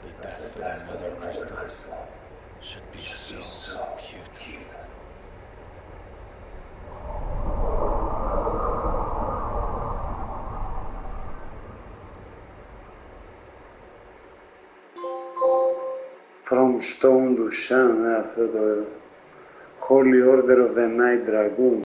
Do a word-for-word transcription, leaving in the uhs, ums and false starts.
The death of Mother Crystal should be so beautiful. From Stone to Sun, αυτό το Holy Order of the Night Dragoon.